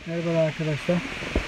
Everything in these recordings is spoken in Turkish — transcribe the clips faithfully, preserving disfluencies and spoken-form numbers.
Merhaba arkadaşlar.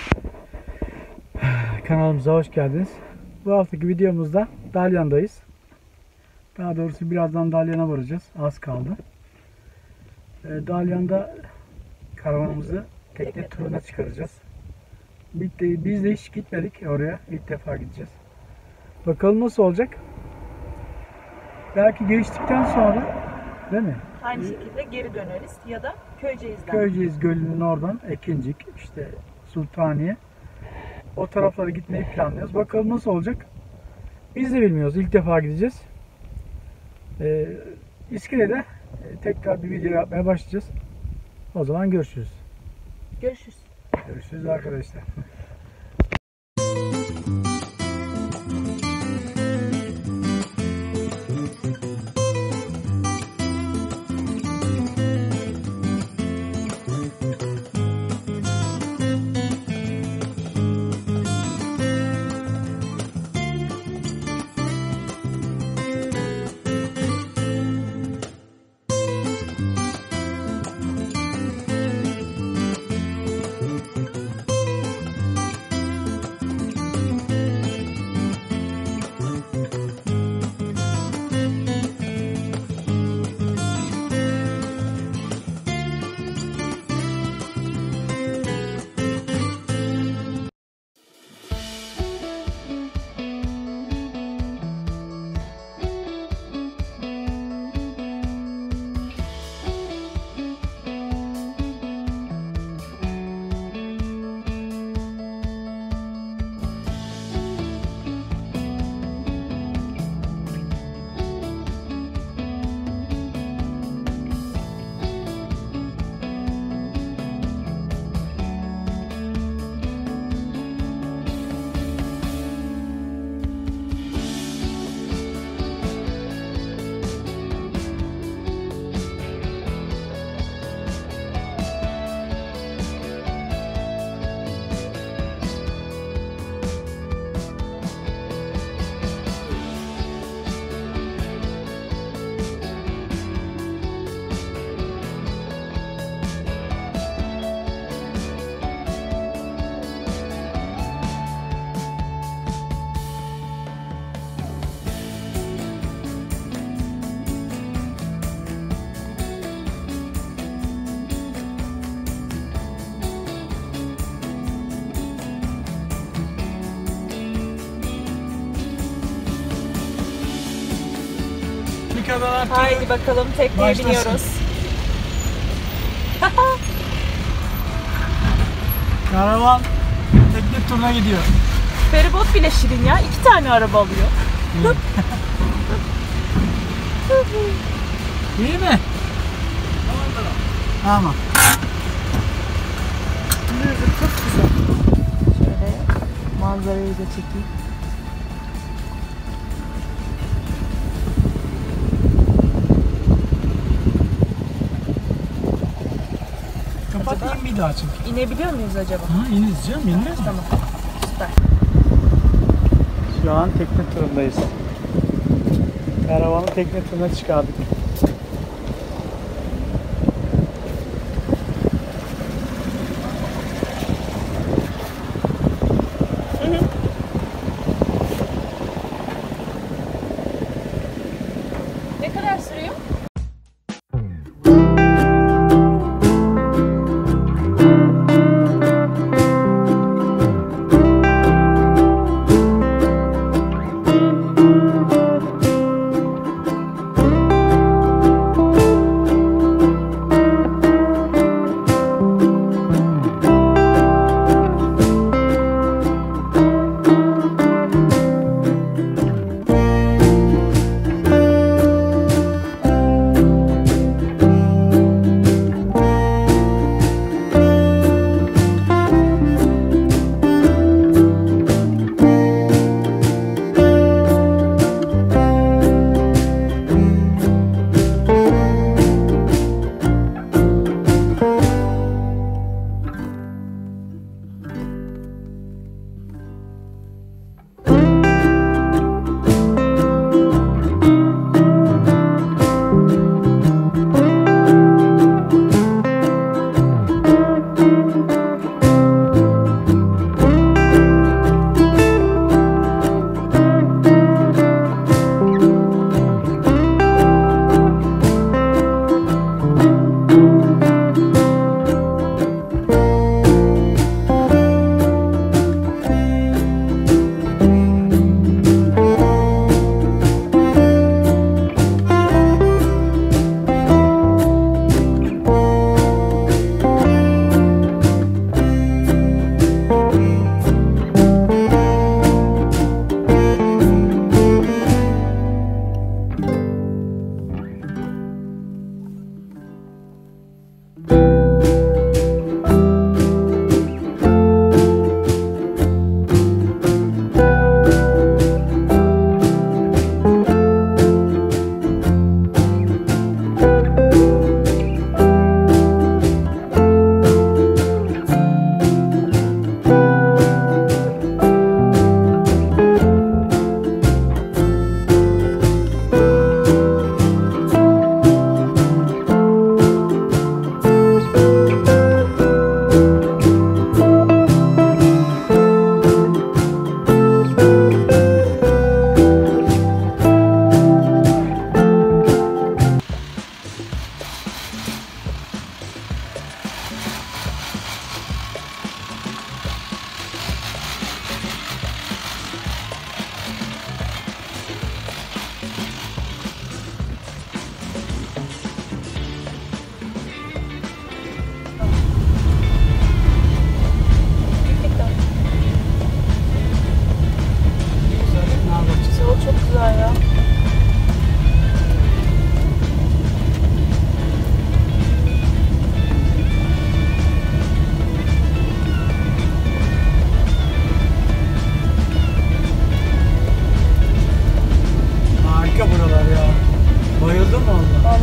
Kanalımıza hoş geldiniz. Bu haftaki videomuzda Dalyan'dayız. Daha doğrusu birazdan Dalyan'a varacağız. Az kaldı. Dalyan'da karavanımızı tekne turuna çıkaracağız. Biz de hiç gitmedik oraya. İlk defa gideceğiz. Bakalım nasıl olacak. Belki geçtikten sonra, değil mi? Aynı şekilde geri döneriz ya da Köyceğiz'den. Köyceğiz Gölü'nün oradan Ekincik, işte Sultaniye. O taraflara gitmeyi planlıyoruz. Bakalım nasıl olacak. Biz de bilmiyoruz. İlk defa gideceğiz. Ee, İskele'de tekrar bir video yapmaya başlayacağız. O zaman görüşürüz. Görüşürüz. Görüşürüz arkadaşlar. Haydi bakalım tekneye Başlasın. biniyoruz. Karavan tekne turuna gidiyor. Feribot bile şirin ya. İki tane araba alıyor. İyi mi? Tamam. Çok güzel. Şöyle manzarayı da çekeyim. Kapatayım bir daha çünkü. İnebiliyor muyuz acaba? Ha, ineriz canım, ineriz. Tamam. Süper. Şu an tekne turundayız. Karavanı tekne turuna çıkardık. Ne kadar sürüyor?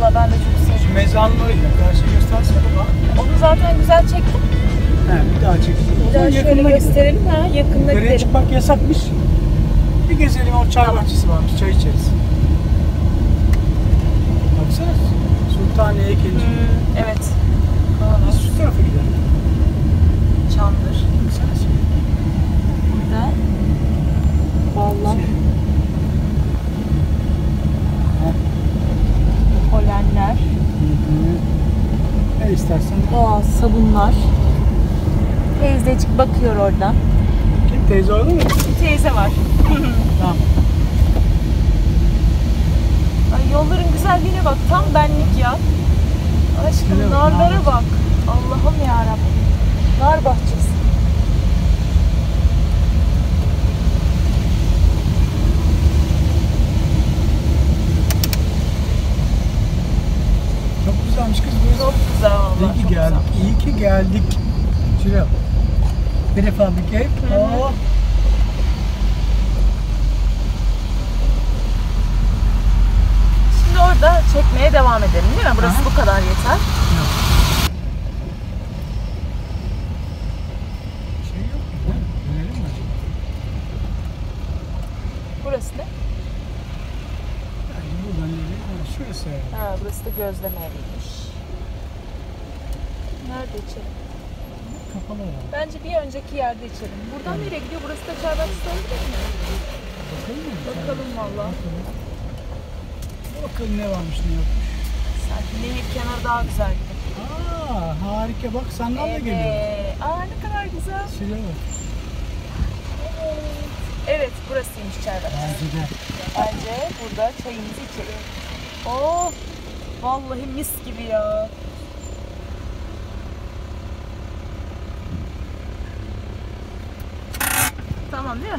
Valla ben de çok sevdim. Şu mezarlığıyla karşı göstersene bana. Onu zaten güzel çektim. He, bir daha çek. Bir daha şöyle gösterelim ha. Yakında Yukarıya gidelim. çıkmak yasakmış. Bir gezelim, o çay Tamam. bahçesi varmış, çay içeriz. Baksana, Sultaniye Ekincik. Hmm, evet. Biz şu tarafa gidelim. Çandır. Baksana şey. Burada. Vallahi. Şey. Ha. Polenler. Hı hı. Ne istersen. Doğal sabunlar. Teyzecik bakıyor oradan. Kim, teyze orada mı? Bir teyze var. Tamam. Ay, yolların güzelliğine bak. Tam benlik ya. Aşkım Şuraya bak, narlara nar. bak. Allah'ım yarabbim. Nar bahçesi. Çok güzelmiş kız burası. Çok güzel vallahi. İyi ki çok geldik. güzel. İyi ki geldik. Şuraya bak. Bir fabrika ev. Hı hı. Oh. Şimdi orada çekmeye devam edelim değil mi? Burası Aha. bu kadar yeter. Şey yok mu? Ha, dönelim mi acaba? Burası ne? Yani buradan ileri. Ha, şurası herhalde. Ha, burası da gözleme eviymiş. Nerede içelim? Kapalı herhalde. Bence bir önceki yerde içelim. Buradan nereye gidiyor? Burası da çay bahçesi olabilir mi? Bakalım mı? Bakalım valla. Bakalım. Bakalım ne varmış ne yokmuş. Sanki nehir kenarı daha güzel gibi. Aa, harika, bak sandal da geliyor. Evet. Aa, ne kadar güzel. Şuraya bak. Evet, burasıymış çay bahçesi. Bence de. Bence burada çayımızı içelim. Oh, vallahi mis gibi ya. Tamam değil mi?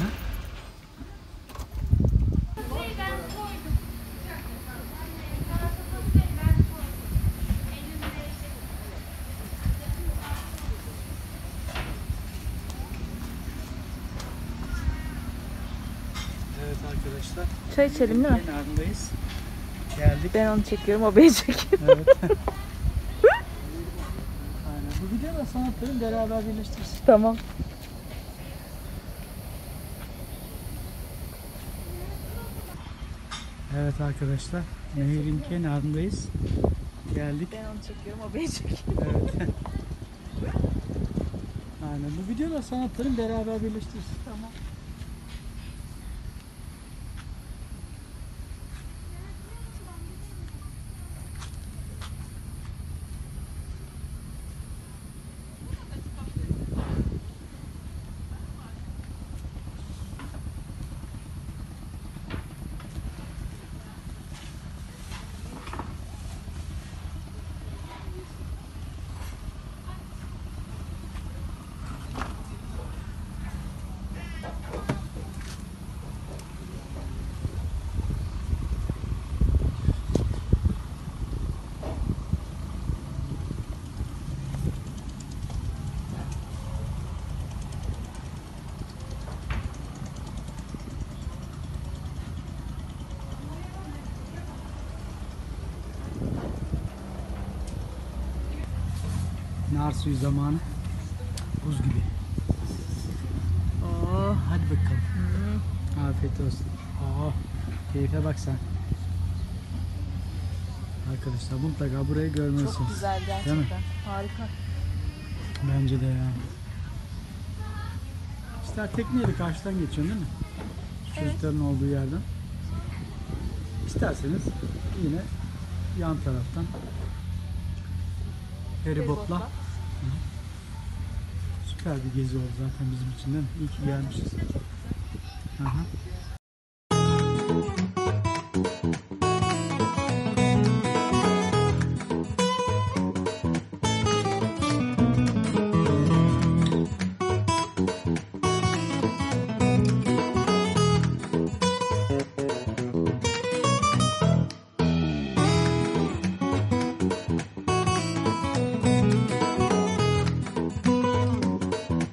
Evet arkadaşlar. Çay içelim değil mi? Kenarındayız. Geldik. Ben onu çekiyorum, o beni çekiyor. Evet. Aynen. Bu video da sanatların beraber birleştirsin. Tamam. Evet arkadaşlar. Nehirin kenarındayız. Geldik. Ben onu çekiyorum, o beni çekiyor. Evet. Aynen. Bu video da sanatların beraber birleştirsin. Tamam. Nar suyu zamanı. Buz gibi. Oh. Hadi bakalım. Hmm. Afiyet olsun. Oh, keyfe bak sen. Arkadaşlar mutlaka burayı görmelisiniz. Çok güzel Değil mi? gerçekten. Harika. Bence de ya. İster tekneyle karşıdan geçiyorsun değil mi? Çocukların olduğu yerden. İsterseniz yine yan taraftan feribotla. Feribotla. Süper bir gezi oldu zaten bizim için değil mi? İyi ki gelmişiz. Aha.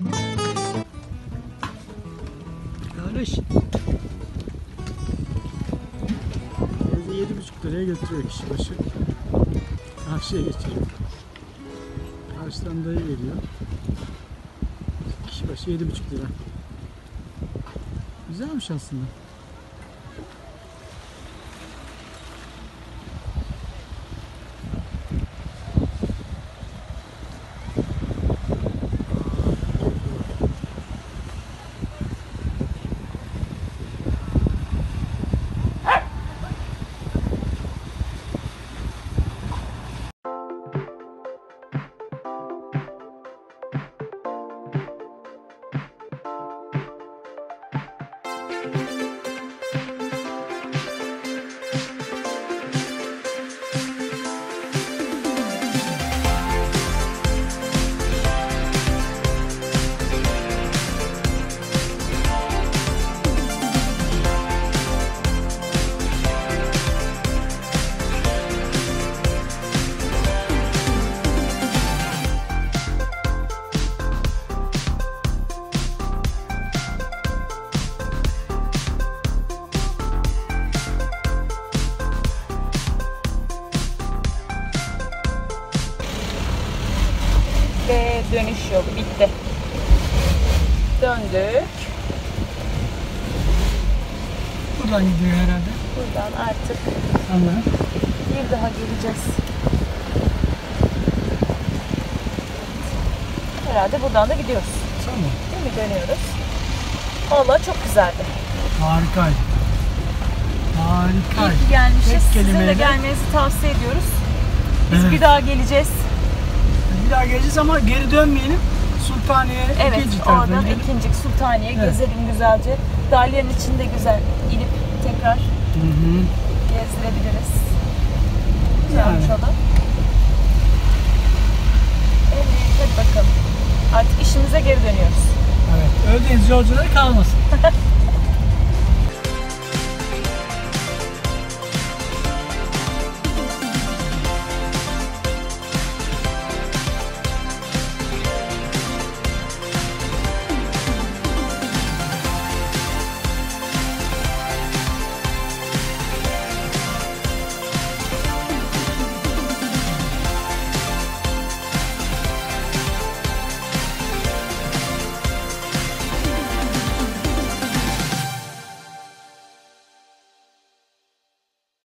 Kardeş. liraya götürüyor kişi başı. Karşıya geçiyor. Karşıdan dayı geliyor. Kişi başı yedi buçuk lira. Güzelmiş aslında. Ve dönüş yolu bitti. Döndük. Buradan gidiyor herhalde. Buradan artık Anladım. bir daha geleceğiz. Herhalde buradan da gidiyoruz. Tamam. Değil mi? Dönüyoruz. Vallahi çok güzeldi. Harikaydı. Harikaydı. İyi ki gelmişiz. Tek Sizin de kelimeyle. gelmenizi tavsiye ediyoruz. Biz Evet. bir daha geleceğiz. Bir daha geleceğiz ama geri dönmeyelim. Sultaniye Evet, ikinci tarafına oradan gidelim. ikinci Sultaniye Evet. gezelim güzelce. Dağların içinde güzel inip tekrar Hı hı. gezdirebiliriz. Güzelmiş Yani. o da. Evet, hadi bakalım. Artık işimize geri dönüyoruz. Evet. Öldüğünüz yolcuları kalmasın.